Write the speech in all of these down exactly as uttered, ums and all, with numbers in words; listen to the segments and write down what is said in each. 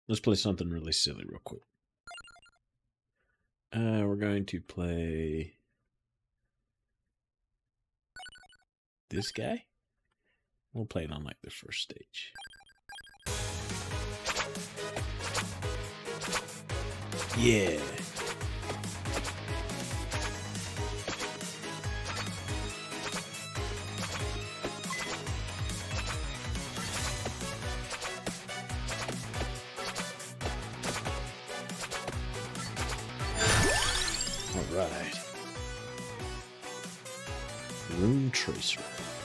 Let's play something really silly real quick. Uh, we're going to play this guy. We'll play it on like the first stage. Yeah. All right. Rune Tracer.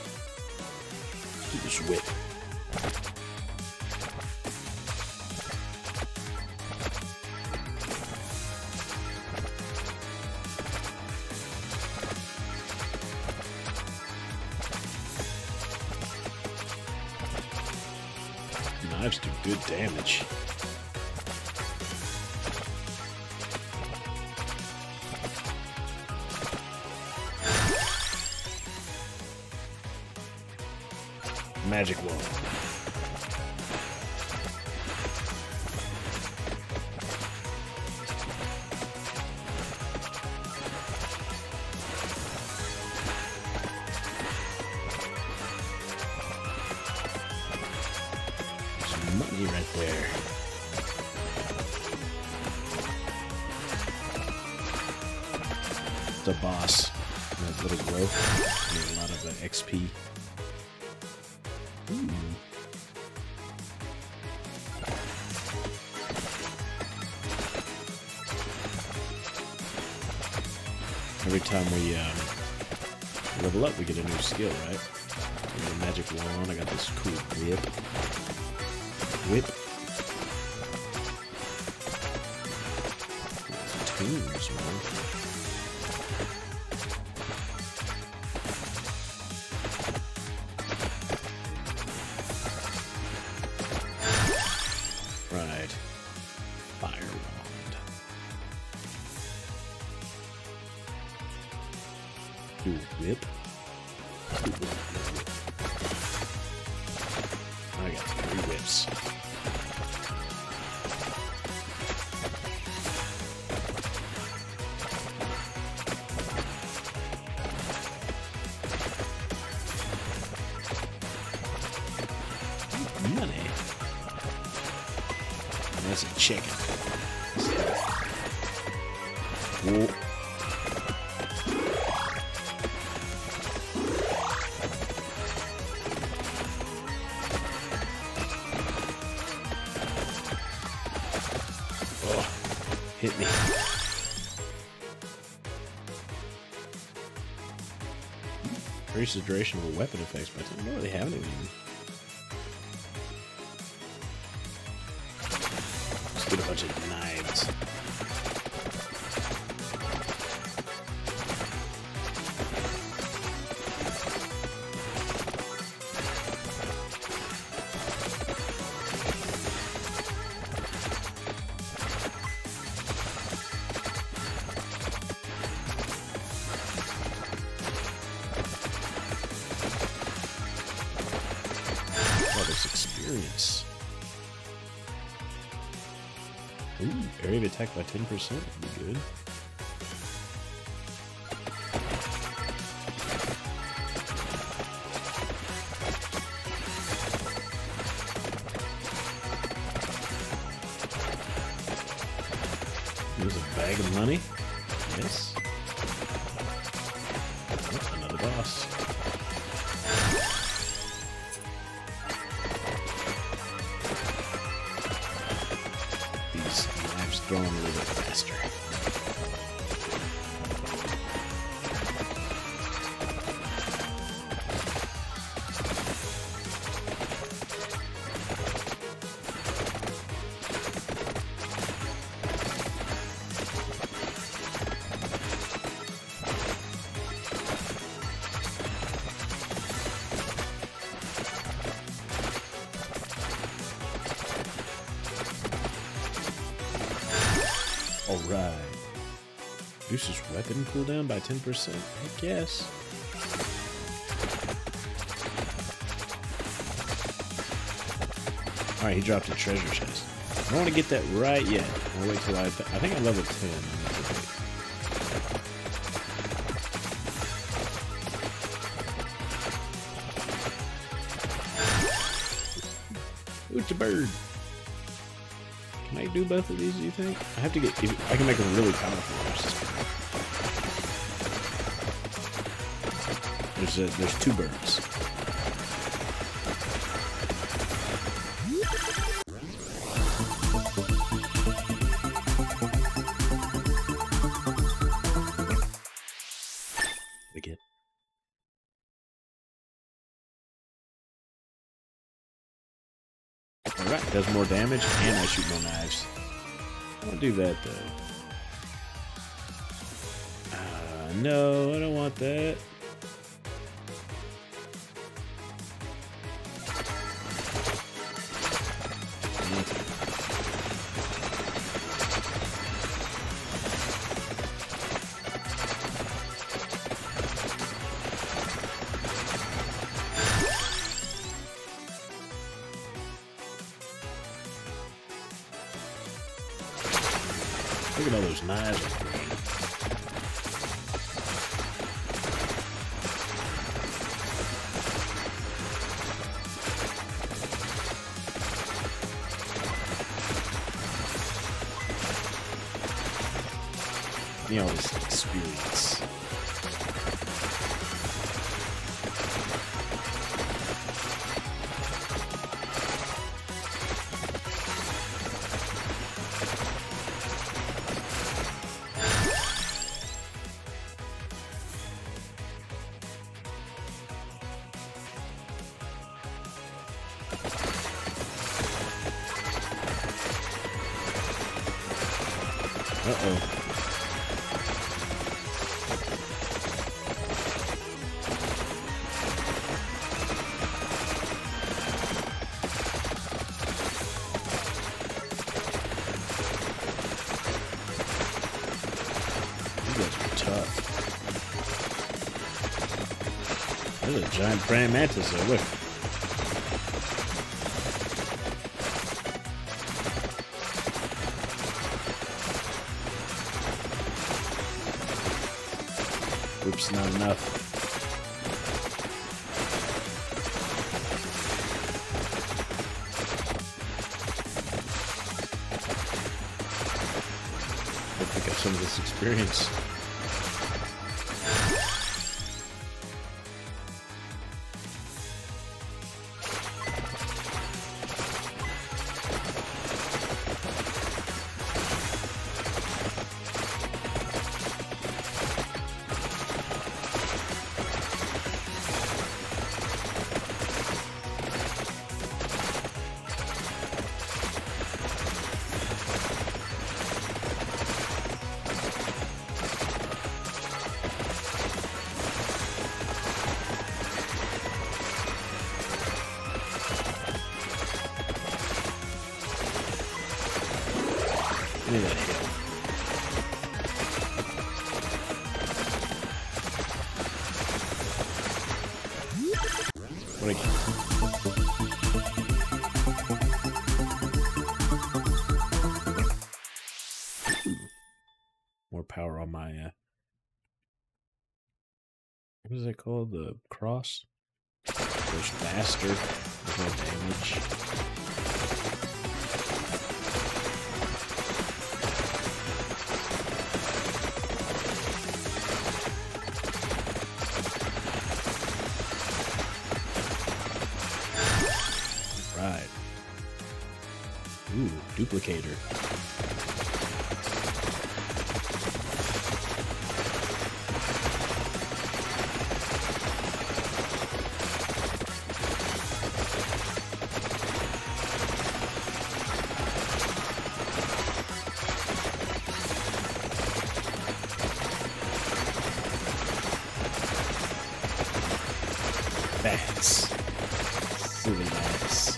Do this whip. Knives do good damage. Magic wall. There's money right there. The boss. That little growth. Need a lot of uh, X P. Ooh. Every time we um, level up, we get a new skill, right? I got a magic wand. I got this cool whip. Whip. Tunes, man. Right. Fire wand. Cool whip. Cool whip. I got three whips. Money. That's a chicken. Whoa. Oh, hit me. Increases the duration of a weapon effects, but I don't really have any of them. Get a bunch of knives. Oh, this experience. Ooh, area of attack by ten percent would be good. There's a bag of money. Yes. Oh, another boss. Going a little bit faster. Alright. Reduces weapon cooldown by ten percent, I guess. Alright, he dropped a treasure chest. I don't want to get that right yet. I'll wait till I... Th I think I'm level ten. Ooh, it's a bird. Can I do both of these, do you think? I have to get... I can make them really powerful. There's, a, there's two birds. Again. Alright, does more damage and I shoot more knives. I don't do that though. Uh, no, I don't want that. Look at all those knives. You know, this experience. Uh-oh. You guys are tough. There's a giant praying mantis there, look. Oops, not enough. I'll pick up some of this experience. Look at that hill. What again? More power on my, uh, what is that called? The cross? Goes faster with no damage. Right. Ooh, duplicator. Bats. Silly bats.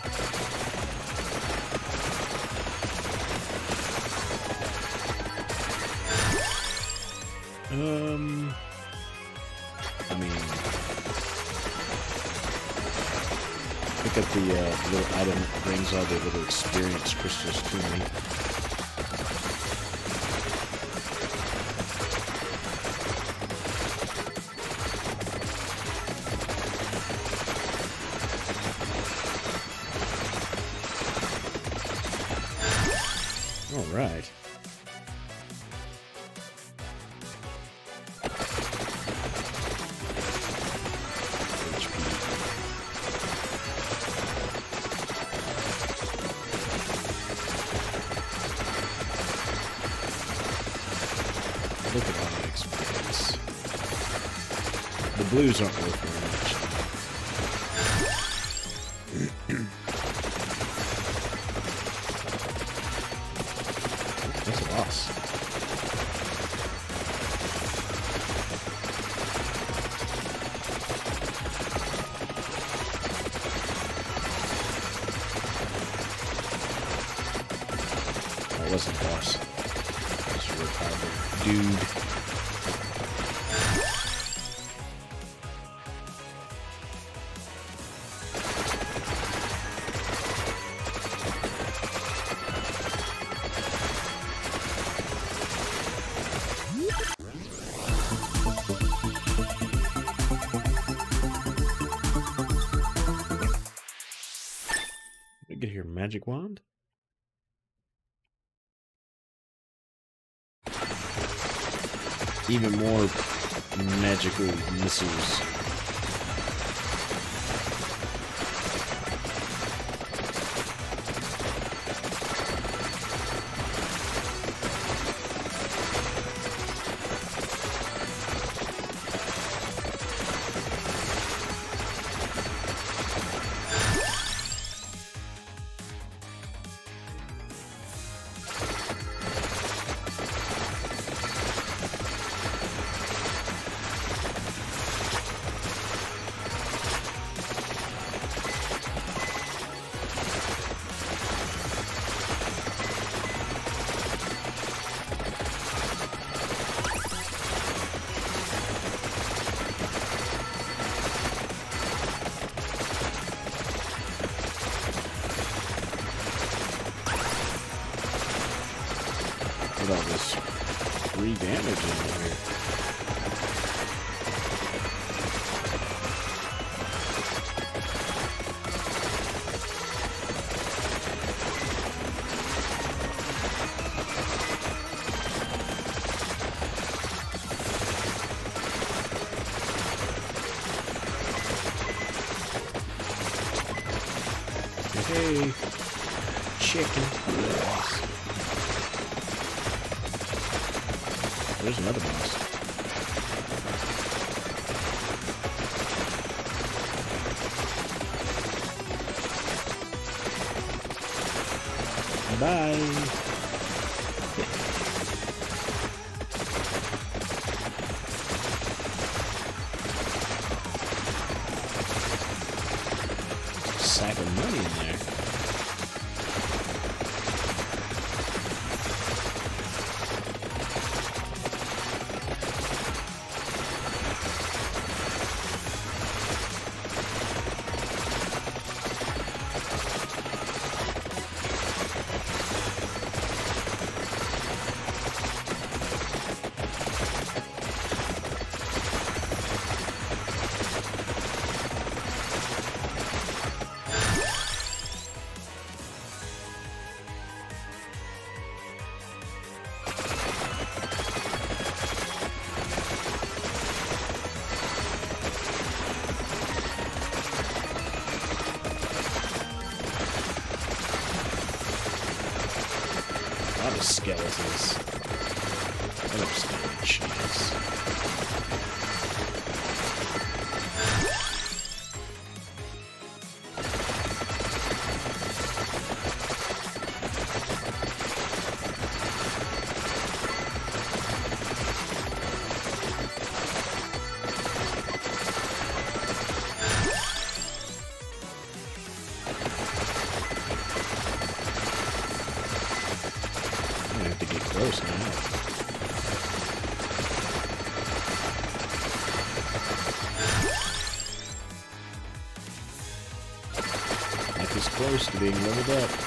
Um, I mean, if look at the uh, little item that brings all the little experience crystals to me. All right. Look at all the experience. The blues aren't worth very much. That's a loss. That wasn't a boss. Just a real powerful dude. We get here magic wand. Even more magical missiles. Look at all this free damage in here. Hey, chicken. Yes. There's another boss. Bye. Sack of money in there. A lot of skeletons. I love skeleton cheese. I have to get close now. close to being leveled up.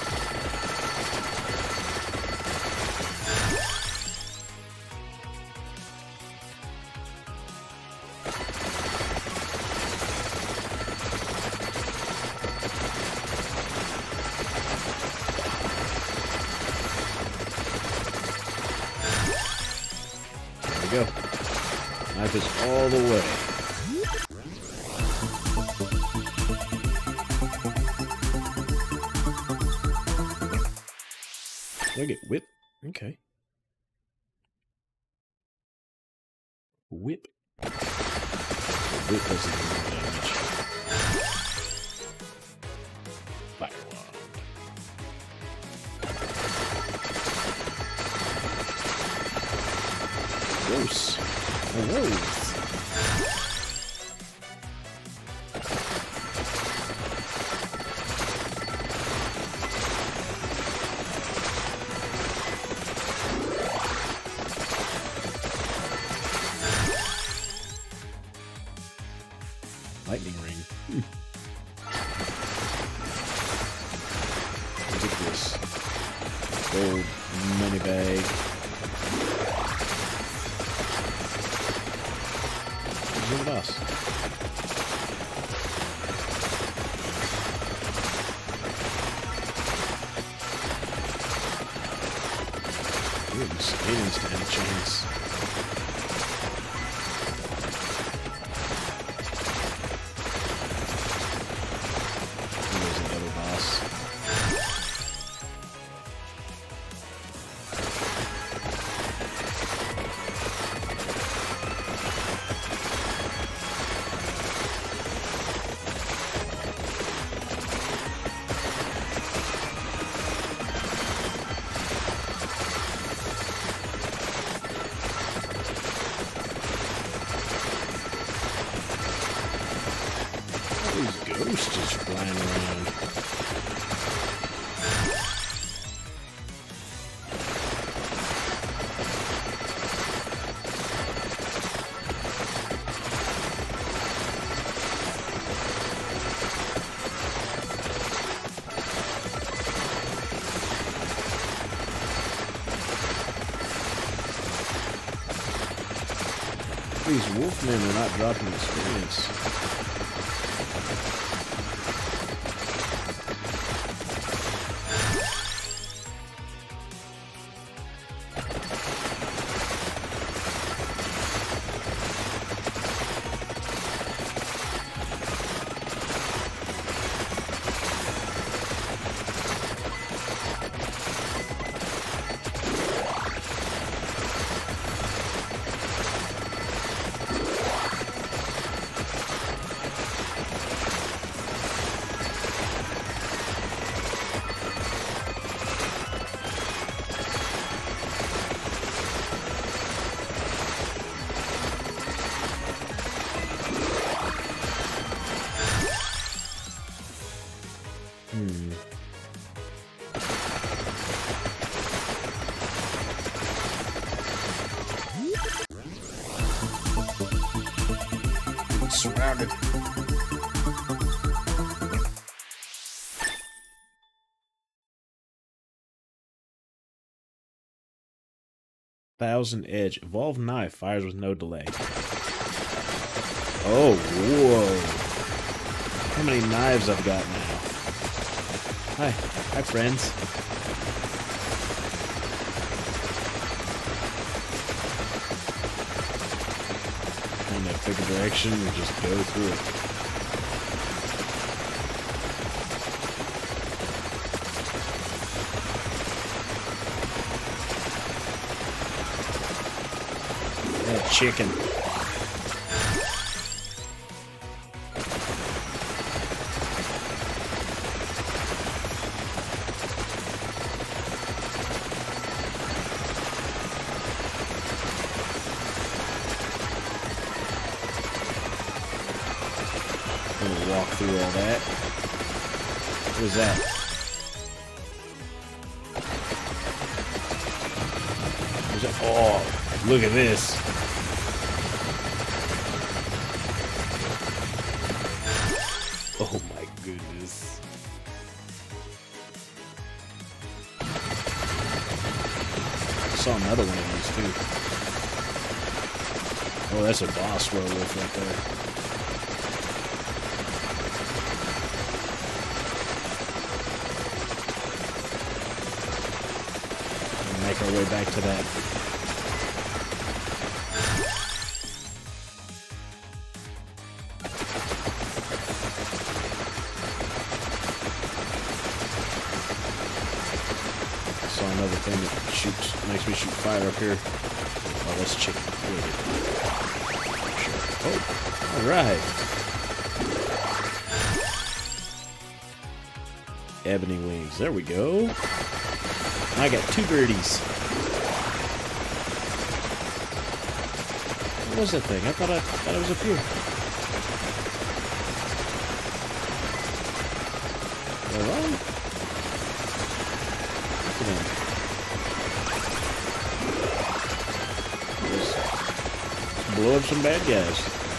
Go. Knife is all the way. Do I get whip? Okay. Whip. Whip doesn't do more damage. Fire wand. Gross. A rose. Lightning ring. Hmm. Look at this. Gold money bag. Look at us. Ooh, these aliens stand a chance. There's another boss. These ghosts just flying around. These wolfmen are not dropping experience. Hmm. Surrounded. Thousand Edge. Evolved knife. Fires with no delay. Oh, whoa. How many knives I've got now? Hi. Hi, friends. Trying to pick a direction and just go through it. That chicken. Walk through all that. What is that? What is that? Oh, look at this. Oh my goodness. saw another one of these too. Oh, that's a boss werewolf right there. We'll make our way back to that. Saw another thing that shoots, makes me shoot fire up here. Oh, that's chicken. Sure. Oh, all right. Ebony wings. There we go. I got two birdies. What was that thing? I thought I thought it was up here. Am I wrong? Look at that. Blow up some bad guys.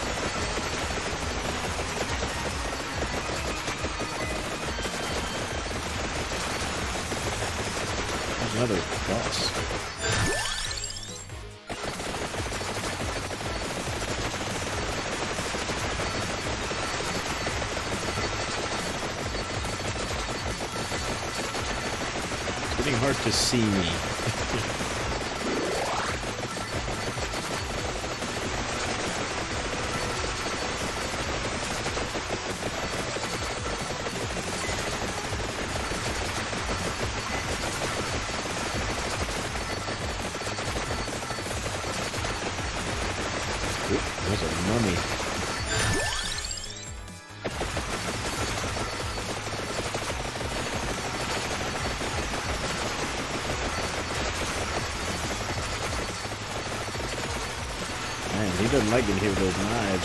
There's another boss. It's getting hard to see me. There's a mummy. Man, he doesn't like getting hit with those knives.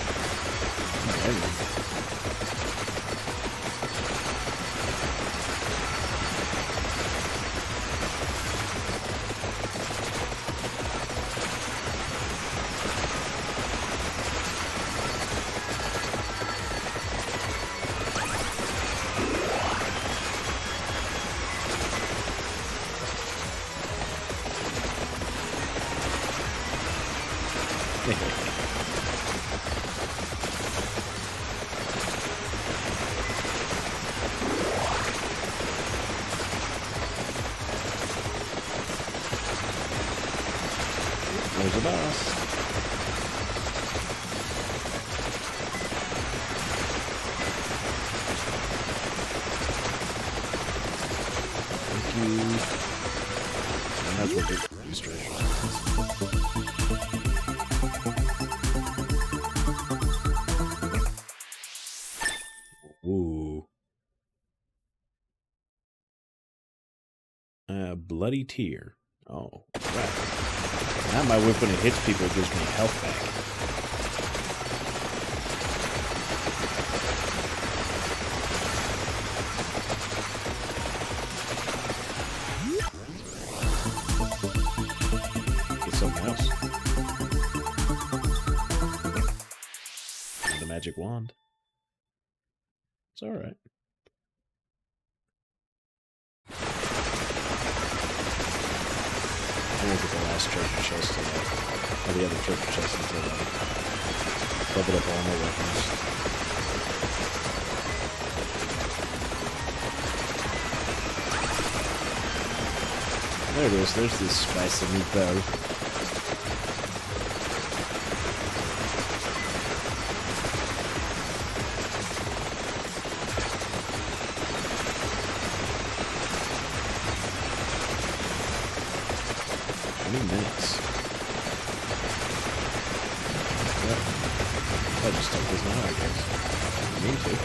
There's a boss. Thank you. And that's what the registration. Ooh. Uh, bloody tear. Oh, right. Now my whip, when it hits people, it gives me health back. Get something else. And the magic wand. It's alright. I'll look at the last treasure chest tonight. Or the other treasure chest until I level up all my weapons. There it is. There's this spicy meatball. Minutes. Yep. I just take this now, I guess. I need to.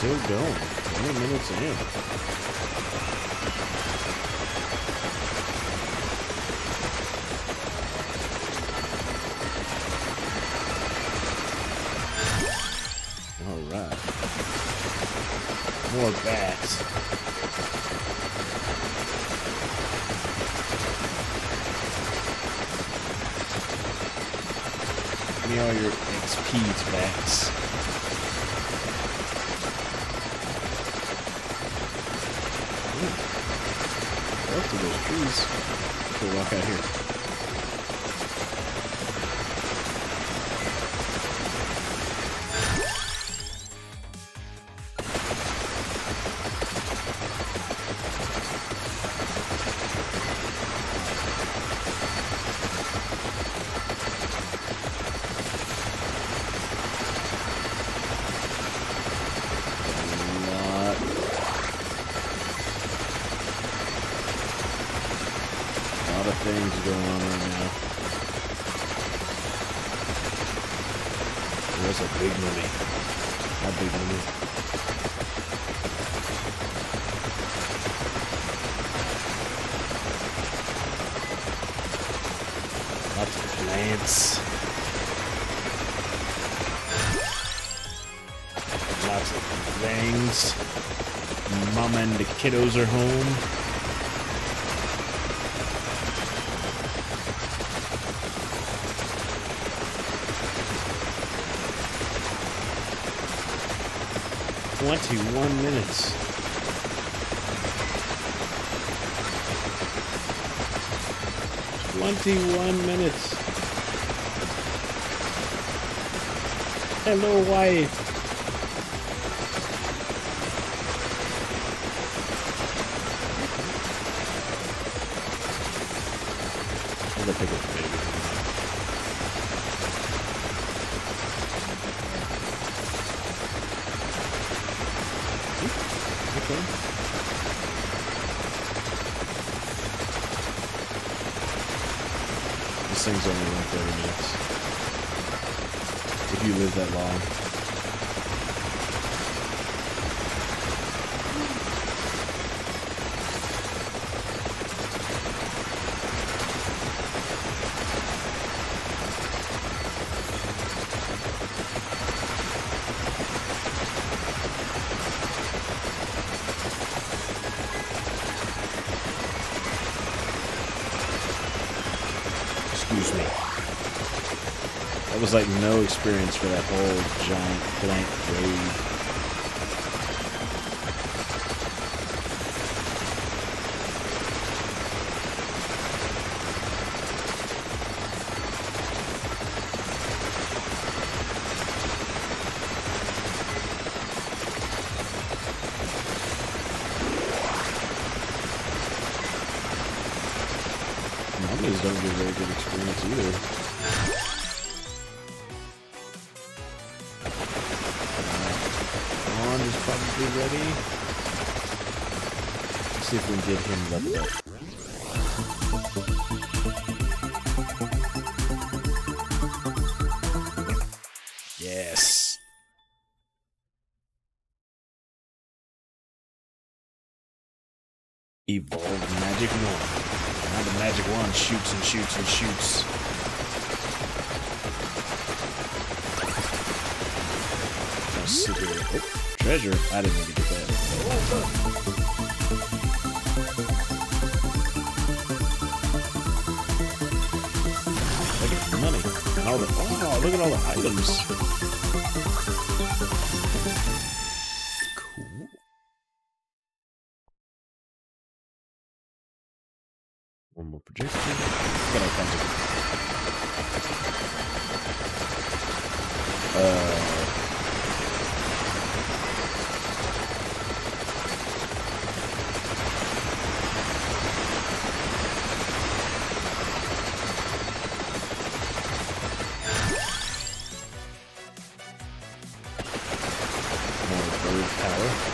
still going. twenty minutes in. Alright. More bats. Give me all your X P's, bats. Up to those trees. We'll walk out here. Things going on right now. There's a big mummy. How big mummy? Lots of plants. Lots of things. Mom and the kiddos are home. Twenty-one minutes. Twenty-one minutes. Hello, wife. I'm gonna pick up the baby. Okay. This thing's only like thirty minutes. If you live that long. Excuse me. That was like no experience for that whole giant blank grave. Mummies don't get very good experience either. Ron is probably ready. Let's see if we can get him leveled up. Yes. Evolve magic wand. Now the magic wand shoots and shoots and shoots. Now sit here. Oh, treasure. I didn't need to get that. Look at the money. And all the, oh, look at all the items. Cool. One more projection. Got all kinds of. Uh. More bird power.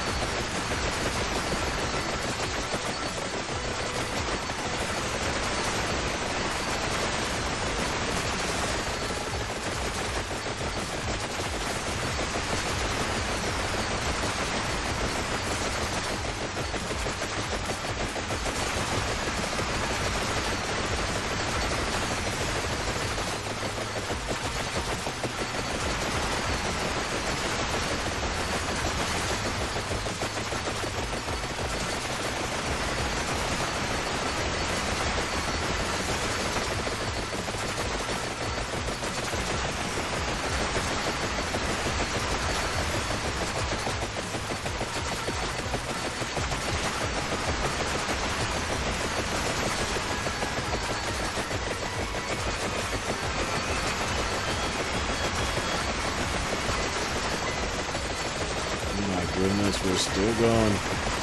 we're still going.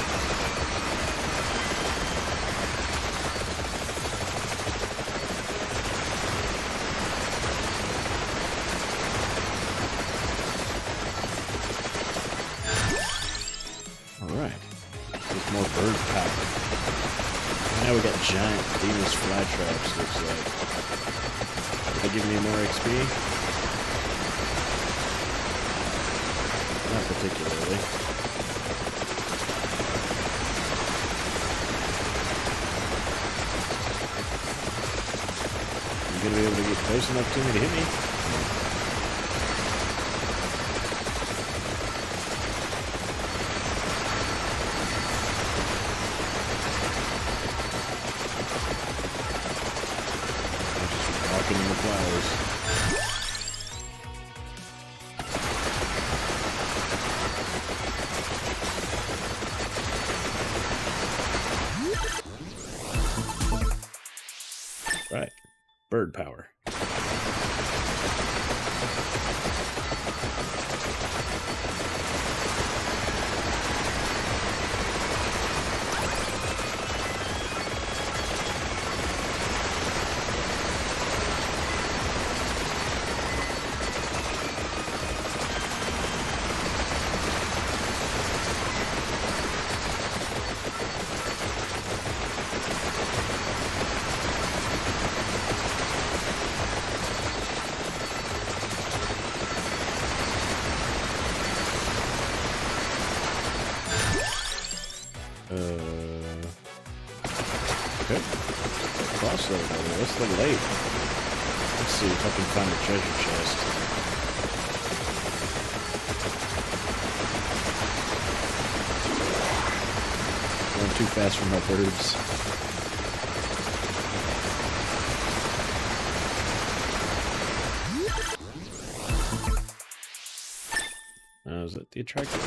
Alright. There's more bird power. Now we got giant Venus flytraps, looks like. Did they give me more X P? Not particularly. You gonna be able to get close enough to me to hit me? In the flowers. Right. Bird power. Okay. Cross level. That's a little late. Let's see if I can find a treasure chest. Going too fast for my birds. Oh, is that the attractor?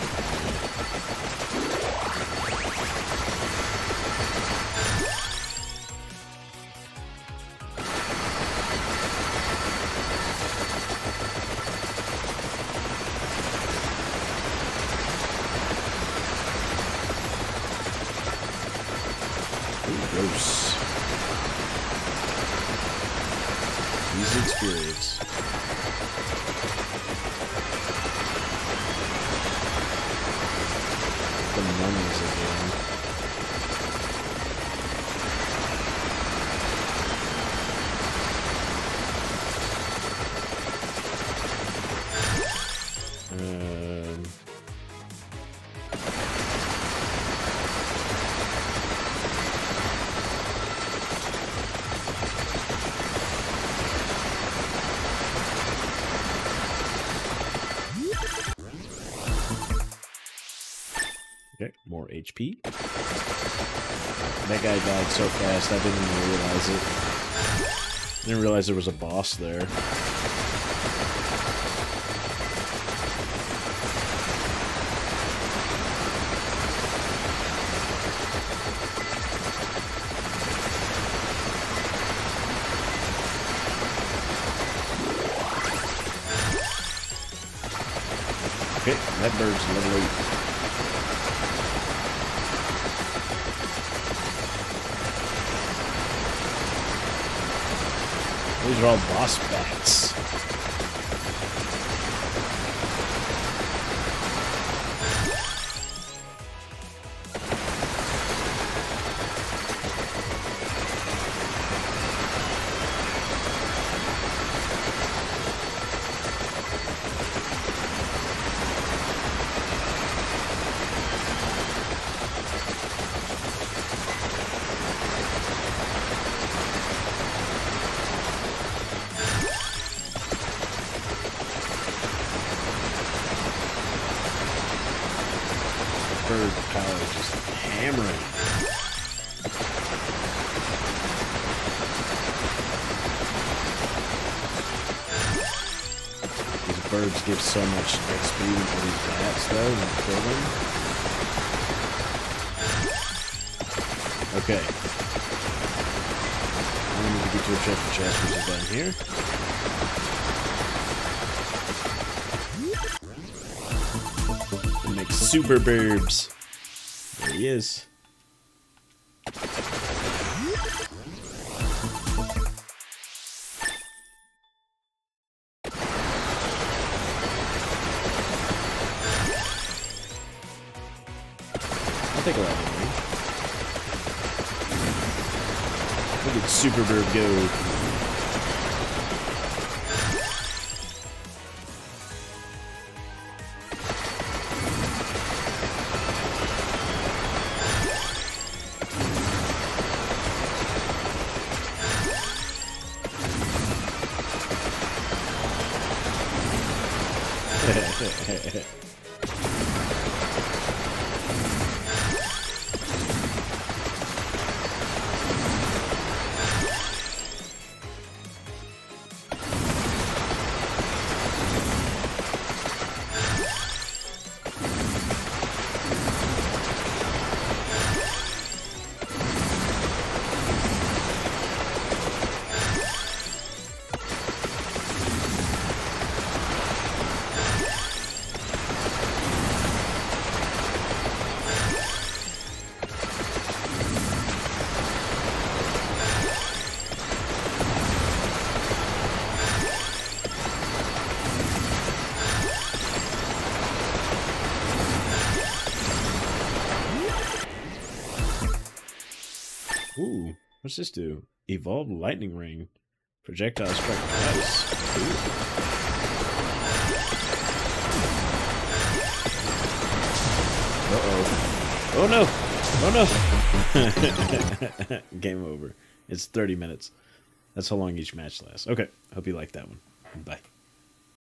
Gross. Easy experience. The mummies again. Um... Okay, more H P. That guy died so fast, I didn't even realize it. Didn't realize there was a boss there. Okay, that bird's level eight. These are all boss bats. Bird power just hammering. These birds give so much X P to these bats though, and kill them. Okay. I need to get to a treasure chest, which is down here. It makes super burbs. There he is. I'll take a lot of money. Look at Super Burb go. Ooh, what's this do? Evolved lightning ring. Projectile strike twice. Ooh. Uh-oh. Oh no! Oh no! Game over. It's thirty minutes. That's how long each match lasts. Okay, hope you like that one. Bye.